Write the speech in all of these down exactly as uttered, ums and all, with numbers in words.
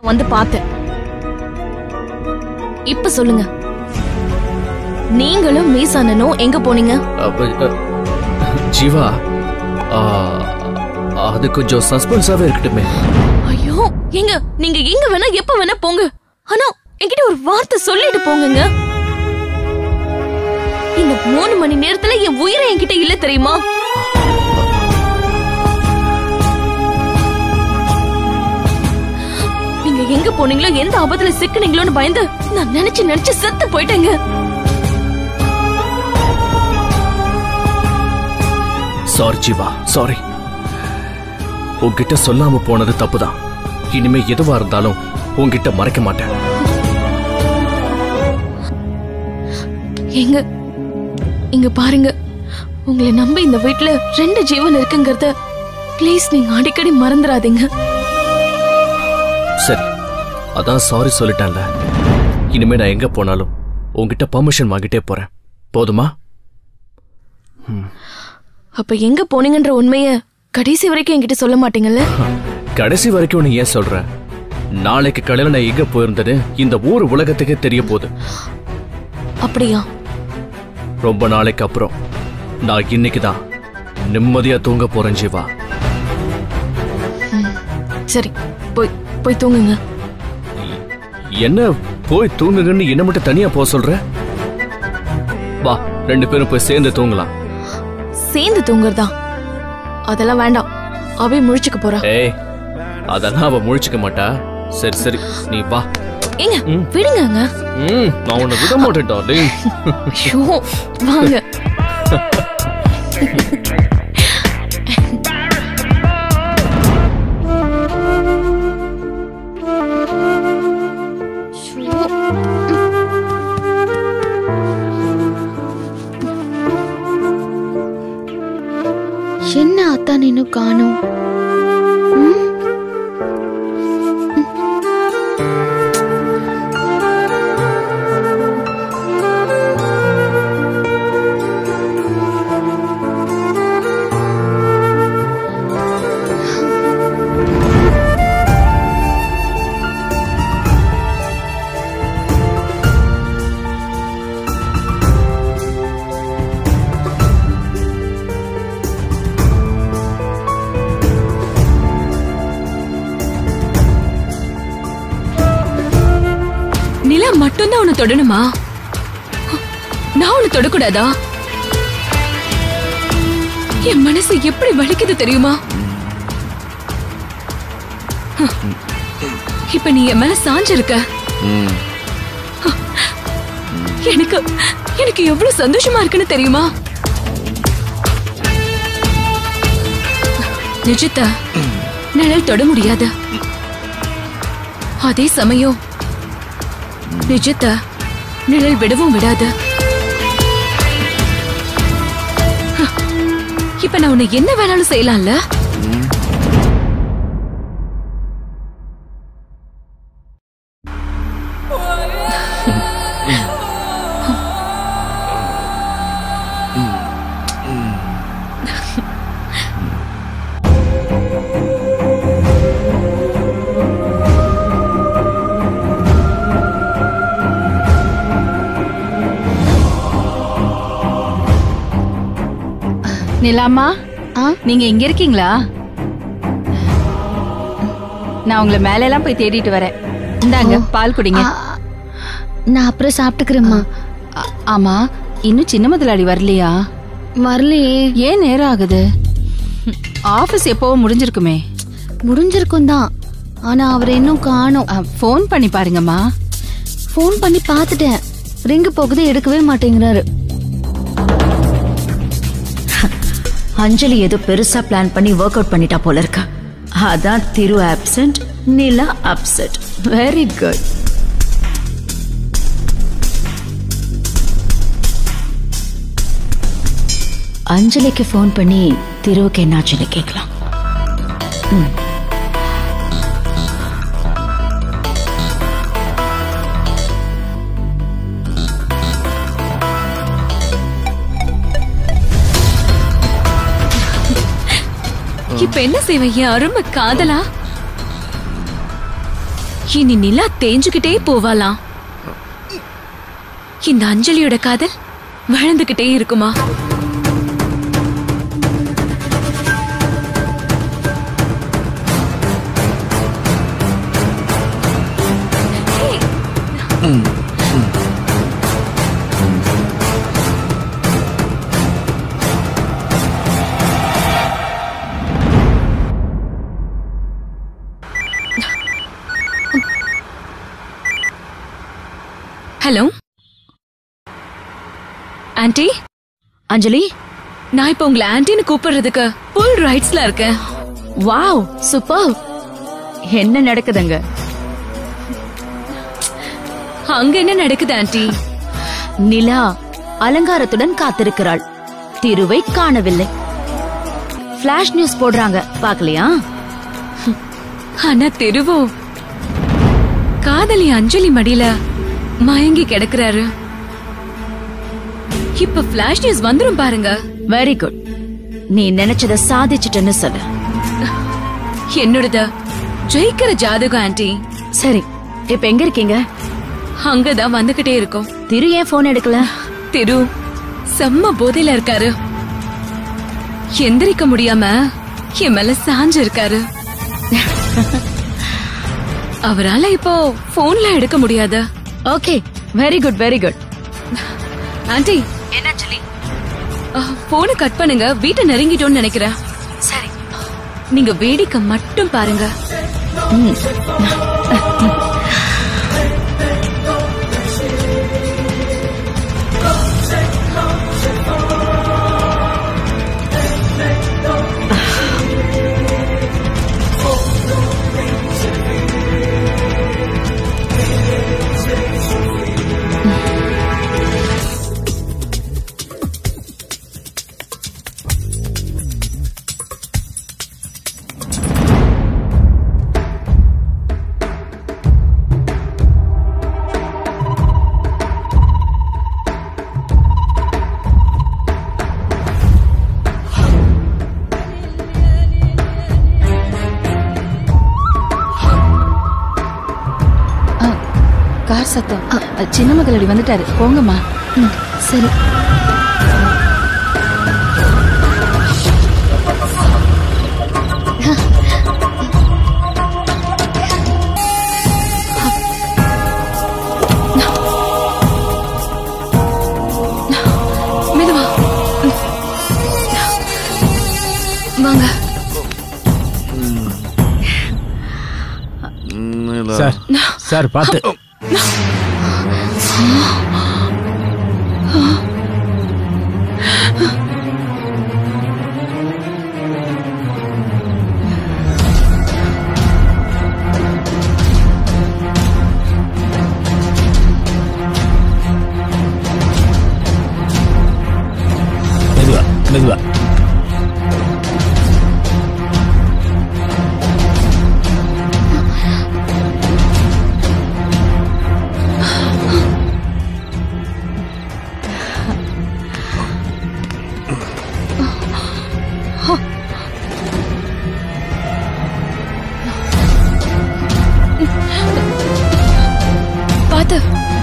வந்து பார்த்தேன். இப்ப சொல்லுங்க, நீங்களும் மீசானனும் எங்க போனீங்க? ஜீவா, அது கொஞ்சம் சஸ்பென்ஸாவே இருக்கட்டுமே. ஐயோ, எங்க நீங்க எங்க வேணா எப்ப வேணா போங்க, ஆனா என்கிட்ட ஒரு வார்த்தை சொல்லிட்டு போங்க. இந்த மூணு மணி நேரத்துல என் உயிரை என்கிட்ட இல்ல தெரியுமா? நீங்க எங்க போனீங்களோ, எந்த ஆபத்துல சிக்கினீங்களோன்னு பயந்து நான் நினைச்சு நினைச்சு செத்து போயிட்டேங்க. Sorry Jeeva, sorry. உன்கிட்ட சொல்லாம போனது தப்புதான். இனிமே எதுவா இருந்தாலும் உன்கிட்ட மறைக்க மாட்டேன். எங்க இங்க பாருங்க, உங்களை நம்பி இந்த வீட்டுல ரெண்டு ஜீவன் இருக்குங்கிறத ப்ளீஸ் நீங்க அடிக்கடி மறந்துடாதீங்க. சரி, அதான் சாரி சொல்லிட்டேன்ல. இனிமே நான் எங்க போனாலும் உன்கிட்ட பர்மிஷன் வாங்கிட்டே போறேன். போதுமா? அப்ப எங்க போனீங்கன்ற உண்மைய கடைசி வரைக்கும் என்கிட்ட சொல்ல மாட்டீங்கல்ல? கடைசி வரைக்கும் நீ ஏன் சொல்ற? நாளைக்கு காலையில நான் எங்க போயிருந்தது இந்த ஊர் உலகத்துக்கே தெரிய போகுது. அப்படியா? ரொம்ப நாளைக்கு அப்புறம் நான் இன்னைக்குதான் நிம்மதியா தூங்க போறேன் ஜீவா. சரி, போய் போய் தூங்குங்க. என்ன போய் தூங்குங்கன்னு என்ன மட்டும் தனியா போக சொல்ற? வா, ரெண்டு பேரும் போய் சேர்ந்து தூங்கலாம். சேர்ந்து தூங்குறதா? அதெல்லாம் வேண்டாம், அவ முழிச்சுக்க போறா. ஏய், அதெல்லாம் அவ முழிச்சுக்க மாட்டா. சரி சரி, நீ வா. ஏங்க விடுங்க. ம், நான் உன்னை விட மாட்டேன் டார்லிங். ஐயோ, வாங்க. என்ன அத்தான் இன்னும் காணோம்? மட்டும்தான் உன்னை தொடணுமா? நான் உன்னை தொடக்கூடாதா? என் மனசு எப்படி வலிக்குது தெரியுமா? இப்ப நீ என் மேல சாஞ்சிருக்க. எனக்கு எனக்கு எவ்வளவு சந்தோஷமா இருக்குன்னு தெரியுமா? நிஜத்தை நிழல் தொட முடியாது. அதே சமயம் நிஜத்தை நிழல் விடவும் விடாது. இப்ப நான் உன்னை என்ன வேணாலும் செய்யலாம்ல? நிலாமா, நீங்க இங்க இருக்கீங்களா? நான் உங்களை மேல எல்லாம் போய் தேடிட்டு வரேன். இந்தாங்க பால் குடிங்க. நான் அப்புறம் சாப்பிட்டுக்கிறேம்மா. ஆமா, இன்னும் சின்ன முதலாளி வரலையா? வரலையே. ஏன் நேரம் ஆகுது? ஆபீஸ் எப்பவும் முடிஞ்சிருக்குமே. முடிஞ்சிருக்கும் தான், ஆனா அவர் இன்னும் காணோம். போன் பண்ணி பாருங்கம்மா. போன் பண்ணி பாத்துட்டேன், ரிங்கு போகுது, எடுக்கவே மாட்டேங்கிறாரு. அஞ்சலி ஏதோ பெருசா பிளான் பண்ணி ஒர்க் அவுட் பண்ணிட்டா போல இருக்கா. அதான் Thiru absent, Nila upset. Very good. அஞ்சலிக்கு போன் பண்ணி திருவுக்கு என்னாச்சுன்னு கேட்கலாம். இப்ப என்ன செய்வேன் என் அருமை காதலா? இனி நிலா தேஞ்சுக்கிட்டே போவாலாம். இந்த அஞ்சலியோட காதல் வளர்ந்துகிட்டே இருக்குமா? Hello aunty. அஞ்சலி, நான் இப்ப உங்களை ஆன்ட்டின்னு கூப்பிடுறதுக்கு ஃபுல் ரைட்ஸ்ல இருக்கேன். Wow super. என்ன நடக்குதுங்க? அங்க என்ன நடக்குது ஆன்ட்டி? நிலா அலங்காரத்துடன் காத்திருக்கிறாள். திருவை காணவில்லை. பிளாஷ் நியூஸ் போடுறாங்க, பாக்கலையா? ஆனா திருவோ காதலி அஞ்சலி மடியில மயங்கி கிடக்குறாரு. இப்ப பிளாஷ் நியூஸ் வந்துரும் பாருங்க. Very good. நீ நினைச்சத சாதிச்சிட்டன்னு சொல்லு. என்னோடத ஜெயிக்கிற ஜாதகம் ஆன்ட்டி. சரி, இப்ப எங்க இருக்கீங்க? அங்கதான் வந்துகிட்டே இருக்கும். திரு ஏன் போன் எடுக்கல? திரு செம்ம போதையில இருக்காரு. எந்திரிக்க முடியாம என் மேல சாஞ்சு இருக்காரு. அவரால இப்போ போன்ல எடுக்க முடியாது. Okay, very good very good. Aunty, என்ன சொல்லி? போனை கட் பண்ணுங்க, வீட்டை நெருங்கிட்டோன்னு நினைக்கிறேன். சரி, நீங்க வேடிக்கை மட்டும் பாருங்க. கார் சத்தம். சின்ன மகளடி வந்துட்டாரு, போங்கம்மா. சரி. மெதுவா வாங்க. சார் சார் பாத்து. மெதுவா மெதுவா. பாத்து.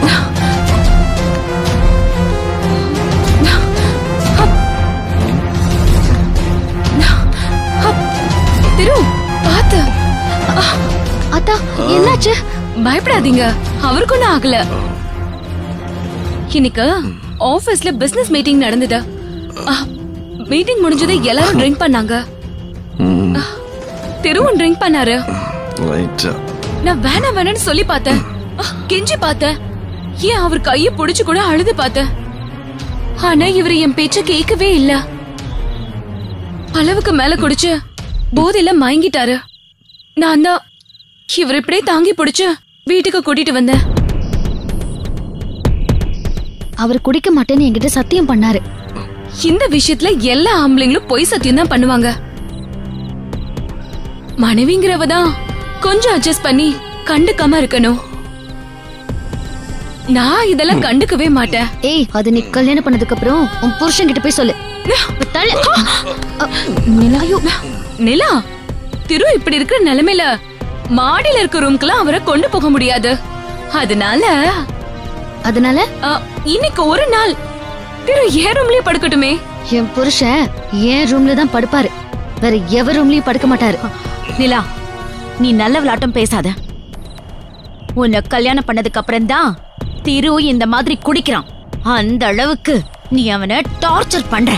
திரு பாத்து. அத்தா, என்னாச்சு? பயப்படாதீங்க, அவருக்கு ஒன்னும் ஆகல. இன்னைக்கு ஆபீஸ்ல பிசினஸ் மீட்டிங் நடந்தது. மீட்டிங் முடிஞ்சது, எல்லாரும் ட்ரிங்க் பண்ணாங்க. திருவும் ட்ரிங்க் பண்ணாரு. நான் வேணா வேணான்னு சொல்லி பார்த்தேன், கெஞ்சி பார்த்தேன், ஏன் அவர் கையை புடிச்சு கூட அழுது பார்த்தேன். ஆனா இவர் என் பேச்ச கேட்கவே இல்ல. அளவுக்கு மேல குடிச்சு போதையில மயங்கிட்டாரு. நான் தான் இவர் இப்படியே தாங்கி பிடிச்சு வீட்டுக்கு கூட்டிட்டு வந்தேன். அவர் குடிக்க மாட்டேன்னு என்கிட்ட சத்தியம் பண்ணாரு. இந்த விஷயத்துல எல்லா ஆம்பளைங்களும் பொய் சத்தியம் தான் பண்ணுவாங்க. மனைவிங்கிறவதான் கொஞ்சம் அட்ஜஸ்ட் பண்ணி கண்டுக்காம இருக்கணும். நான் இதெல்லாம் கண்டுக்கவே மாட்டேன். ஏய், அது நீ கல்யாணம் பண்ணதுக்கு அப்புறம் உன் புருஷன் கிட்ட போய் சொல்லு. நிலா, நிலா, திரு இப்படி இருக்கிற நிலைமையில மாடியில இருக்க ரூம்க்குலாம் அவரை கொண்டு போக முடியாது. அதனால அதனால இன்னைக்கு ஒரு நாள் திரு ஏன் ரூம்லயே படுக்கட்டுமே. என் புருஷன் ஏன் ரூம்ல தான் படுப்பாரு, வேற எவர் ரூம்லயும் படுக்க மாட்டாரு. நிலா, நீ நல்ல விளையாட்டம் பேசாத. உன்னை கல்யாணம் பண்ணதுக்கு அப்புறம் தான் திரு இந்த மாதிரி குடிக்கிறான். அந்த அளவுக்கு நீ அவனை டார்ச்சர் பண்ற.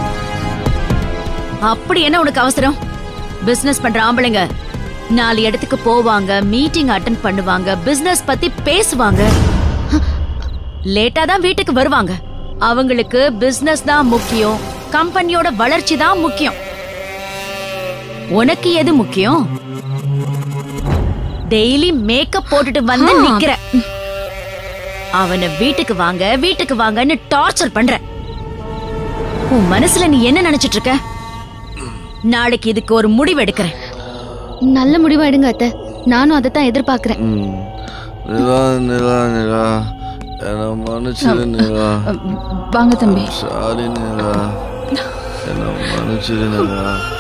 அப்படி என்ன உனக்கு அவசரம்? பிசினஸ் பண்ற ஆம்பளைங்க நாலு இடத்துக்கு போவாங்க, மீட்டிங் அட்டெண்ட் பண்ணுவாங்க, பிசினஸ் பத்தி பேசுவாங்க, லேட்டா தான் வீட்டுக்கு வருவாங்க. அவங்களுக்கு பிசினஸ் தான் முக்கியம், கம்பெனியோட வளர்ச்சி தான் முக்கியம். உனக்கு எது முக்கியம்? டெய்லி மேக்கப் போட்டுட்டு வந்து நிக்கிற. அவனை வீட்டுக்கு வாங்க வீட்டுக்கு வாங்கன்னு டார்ச்சர் பண்ற. உன் மனசுல நீ என்ன நினைச்சிட்டு இருக்க? நாளைக்கு இதுக்கு ஒரு முடிவு எடுக்கிறேன். நல்ல முடிவா எடுங்க அத்தை, நானும் அதை தான் எதிர்பார்க்கிறேன். நிலா நிலா நிலா என்ன மன்னிச்சிரு நிலா. வாங்க தம்பி. சாரி நிலா, என்ன மன்னிச்சிரு நிலா.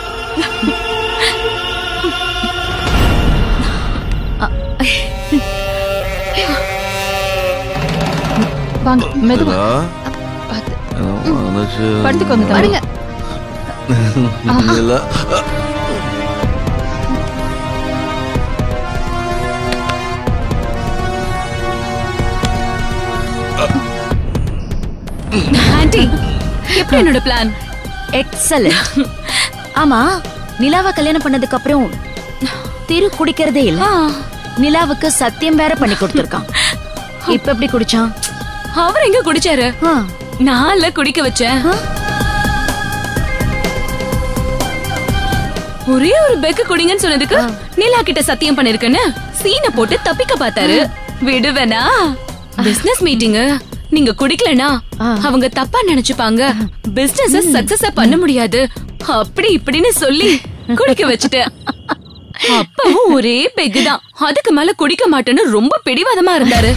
வாங்க மெதுவா படுத்துக்கோங்க தம்பி. நிலா ஆண்டி, எப்படி என்னோட பிளான்? எக்ஸலென்ட். ஆமா, நிலாவை கல்யாணம் பண்ணதுக்கு அப்புறம் திரு குடிக்கிறதே இல்ல. நிலாவுக்கு சத்தியம் வேற பண்ணி கொடுத்திருக்கான். இப்ப எப்படி குடிச்சான்? அவர் எங்க குடிச்சாரு? நான்ல குடிக்க வச்சேன். ஒரே ஒரு பெக்கு குடிங்கன்னு சொன்னதுக்கு நிலா கிட்ட சத்தியம் பண்ணிருக்கேன்னு சீனை போட்டு தப்பிக்க பார்த்தாரு. விடுவேனா? பிசினஸ் மீட்டிங் நீங்க குடிக்கலனா அவங்க தப்பா நினைச்சுப்பாங்க, பிசினஸ் சக்சஸா பண்ண முடியாது, அப்படி இப்படின்னு சொல்லி குடிக்க வச்சுட்டேன். அப்பவும் ஒரே பெக்கு தான், அதுக்கு மேல குடிக்க மாட்டேன்னு ரொம்ப பிடிவாதமா இருந்தாரு.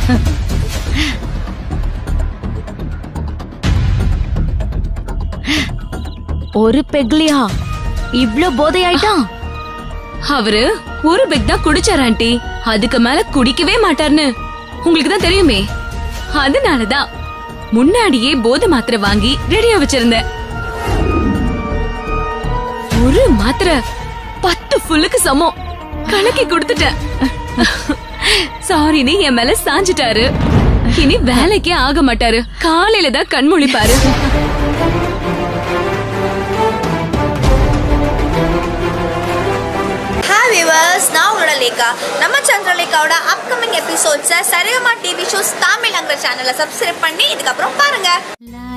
ஒரு பெக்லியா இவ்ளோ போதை ஆயிட்டான்? அவரு ஒரு பெக் தான் குடிச்சார் ஆண்டி, அதுக்கு மேல குடிக்கவே மாட்டார்னு உங்களுக்கு தான் தெரியுமே. அதனாலதான் முன்னாடியே போதை மாத்திரை வாங்கி ரெடியா வச்சிருந்தேன். ஒரு மாத்திரை பத்து ஃபுல்லுக்கு சமம் கணக்கி கொடுத்துட்டேன். சாரின்னு என் மேல சாஞ்சிட்டாரு. இனி வேலைக்கே ஆக மாட்டாரு, காலையில தான் கண் முழிப்பாரு. நான் உங்களோட லேகா. நம்ம சந்திரலேகாவோட அப்கமிங் எபிசோட்ஸை சரிகமா டிவி ஷோஸ் தமிழ்ங்கிற சேனலை சப்ஸ்கிரைப் பண்ணி இதுக்கப்புறம் பாருங்க.